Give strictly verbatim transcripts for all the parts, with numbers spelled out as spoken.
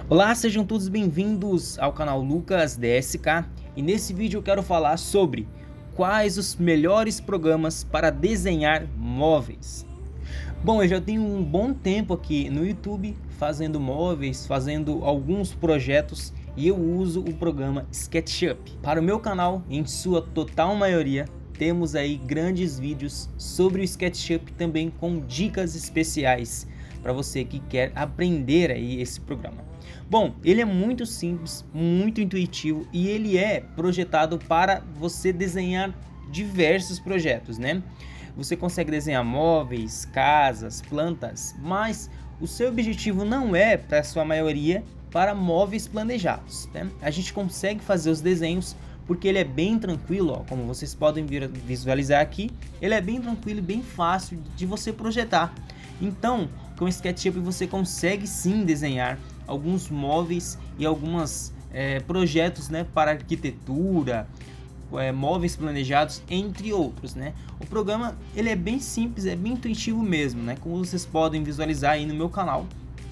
Olá, sejam todos bem-vindos ao canal Lucas D S K e nesse vídeo eu quero falar sobre quais os melhores programas para desenhar móveis. Bom, eu já tenho um bom tempo aqui no YouTube fazendo móveis, fazendo alguns projetos e eu uso o programa SketchUp. Para o meu canal, em sua total maioria, temos aí grandes vídeos sobre o SketchUp também com dicas especiais para você que quer aprender aí esse programa. Bom, ele é muito simples, muito intuitivo e ele é projetado para você desenhar diversos projetos, né? Você consegue desenhar móveis, casas, plantas, mas o seu objetivo não é, para a sua maioria, para móveis planejados, né? A gente consegue fazer os desenhos porque ele é bem tranquilo, ó, como vocês podem visualizar aqui, ele é bem tranquilo e bem fácil de você projetar. Então, com o SketchUp você consegue sim desenhar alguns móveis e alguns é, projetos, né, para arquitetura, é, móveis planejados, entre outros, né? O programa ele é bem simples, é bem intuitivo mesmo, né? Como vocês podem visualizar aí no meu canal,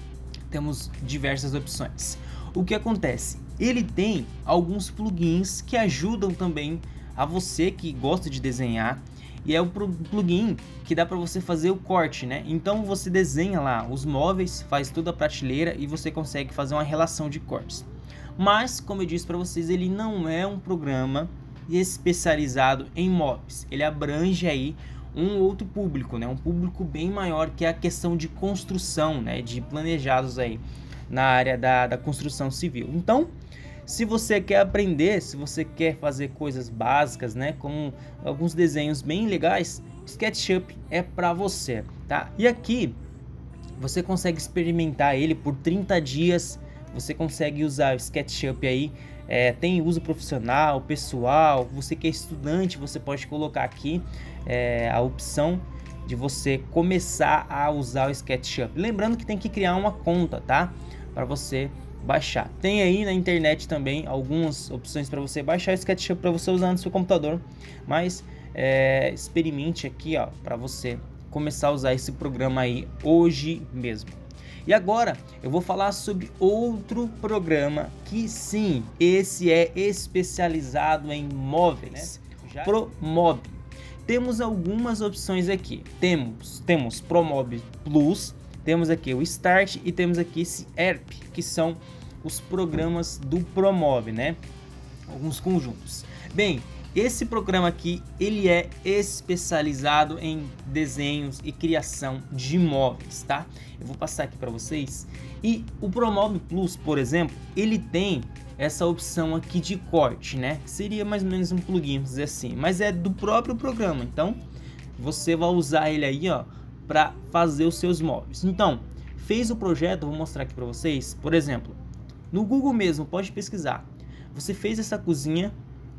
temos diversas opções. O que acontece? Ele tem alguns plugins que ajudam também a você que gosta de desenhar. E é o plugin que dá para você fazer o corte, né? Então você desenha lá os móveis, faz toda a prateleira e você consegue fazer uma relação de cortes. Mas, como eu disse para vocês, ele não é um programa especializado em móveis. Ele abrange aí um outro público, né? Um público bem maior, que é a questão de construção, né? De planejados aí na área da, da construção civil. Então, se você quer aprender, se você quer fazer coisas básicas, né, com alguns desenhos bem legais, SketchUp é para você, tá? E aqui você consegue experimentar ele por trinta dias, você consegue usar o SketchUp aí, é, tem uso profissional, pessoal, você que é estudante, você pode colocar aqui é, a opção de você começar a usar o SketchUp. Lembrando que tem que criar uma conta, tá? Para você baixar. Tem aí na internet também algumas opções para você baixar o SketchUp para você usar no seu computador, mas é, experimente aqui, ó, para você começar a usar esse programa aí hoje mesmo. E agora eu vou falar sobre outro programa que sim, esse é especializado em móveis, né? ProMob. Temos algumas opções aqui. Temos temos ProMob Plus. Temos aqui o Start e temos aqui esse E R P, que são os programas do ProMob, né? Alguns conjuntos. Bem, esse programa aqui, ele é especializado em desenhos e criação de móveis, tá? Eu vou passar aqui para vocês. E o ProMob Plus, por exemplo, ele tem essa opção aqui de corte, né? Seria mais ou menos um plugin, vamos dizer assim, mas é do próprio programa. Então, você vai usar ele aí, ó, para fazer os seus móveis. Então, fez o projeto, vou mostrar aqui para vocês. Por exemplo, no Google mesmo, pode pesquisar. Você fez essa cozinha,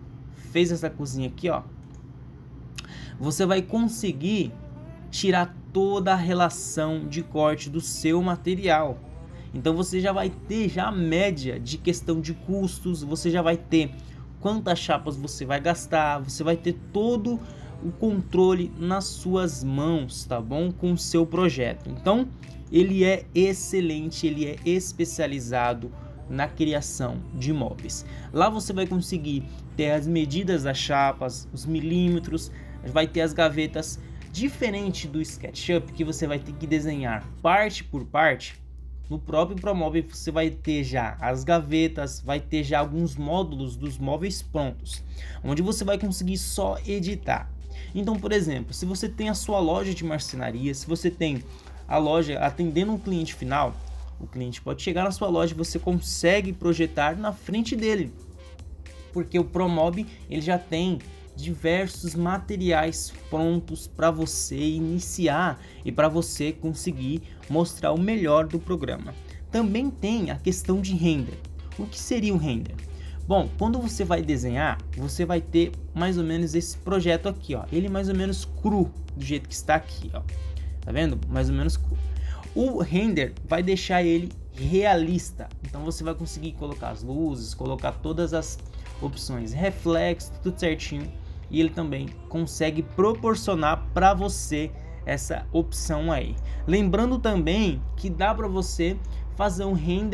fez essa cozinha aqui, ó. Você vai conseguir tirar toda a relação de corte do seu material. Então você já vai ter já a média de questão de custos, você já vai ter quantas chapas você vai gastar, você vai ter todo o controle nas suas mãos, tá bom? Com o seu projeto. Então, ele é excelente, ele é especializado na criação de móveis. Lá você vai conseguir ter as medidas das chapas, os milímetros, vai ter as gavetas, diferente do SketchUp, que você vai ter que desenhar parte por parte. No próprio ProMob você vai ter já as gavetas, vai ter já alguns módulos dos móveis prontos, onde você vai conseguir só editar. Então, por exemplo, se você tem a sua loja de marcenaria, se você tem a loja atendendo um cliente final, o cliente pode chegar na sua loja e você consegue projetar na frente dele, porque o ProMob ele já tem diversos materiais prontos para você iniciar e para você conseguir mostrar o melhor do programa. Também tem a questão de render. O que seria o render? Bom, quando você vai desenhar, você vai ter mais ou menos esse projeto aqui, ó. Ele mais ou menos cru, do jeito que está aqui, ó. Tá vendo? Mais ou menos cru. O render vai deixar ele realista. Então você vai conseguir colocar as luzes, colocar todas as opções, reflexo, tudo certinho. E ele também consegue proporcionar para você essa opção aí. Lembrando também que dá para você fazer um render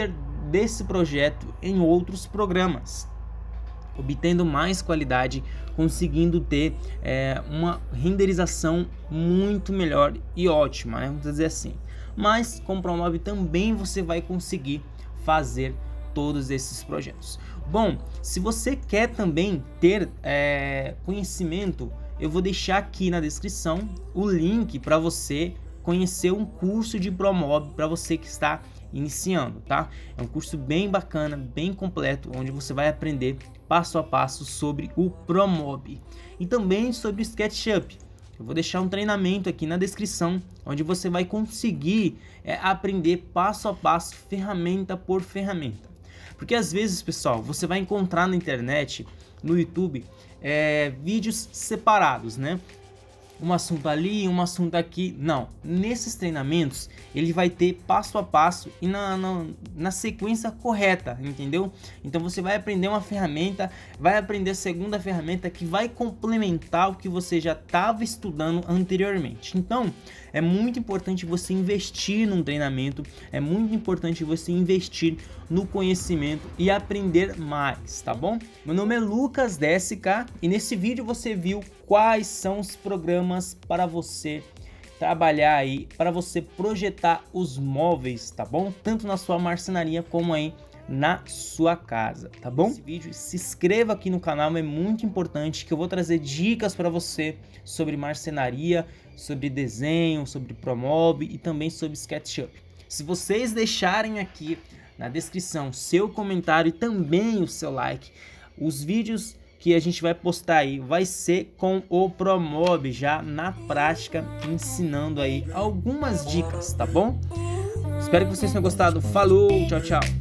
desse projeto em outros programas, obtendo mais qualidade, conseguindo ter é, uma renderização muito melhor e ótima, né? Vamos dizer assim. Mas com o Promove também você vai conseguir fazer todos esses projetos. Bom, se você quer também ter é, conhecimento, eu vou deixar aqui na descrição o link para você conhecer um curso de Promove para você que está iniciando, tá? É um curso bem bacana, bem completo, onde você vai aprender passo a passo sobre o Promove e também sobre o SketchUp. Eu vou deixar um treinamento aqui na descrição, onde você vai conseguir é, aprender passo a passo, ferramenta por ferramenta. Porque às vezes, pessoal, você vai encontrar na internet, no YouTube, é, vídeos separados, né? Um assunto ali, um assunto aqui. Não, nesses treinamentos ele vai ter passo a passo e na, na, na sequência correta, entendeu? Então você vai aprender uma ferramenta, vai aprender a segunda ferramenta que vai complementar o que você já estava estudando anteriormente. Então é muito importante você investir num treinamento, é muito importante você investir no conhecimento e aprender mais, tá bom? Meu nome é Lucas D S K e nesse vídeo você viu quais são os programas para você trabalhar aí, para você projetar os móveis, tá bom? Tanto na sua marcenaria como aí na sua casa, tá bom? Esse vídeo, se inscreva aqui no canal, é muito importante que eu vou trazer dicas para você sobre marcenaria, sobre desenho, sobre Promove e também sobre SketchUp. Se vocês deixarem aqui na descrição seu comentário e também o seu like, os vídeos que a gente vai postar aí vai ser com o Promove já na prática, ensinando aí algumas dicas, tá bom? Espero que vocês tenham gostado. Falou, tchau, tchau.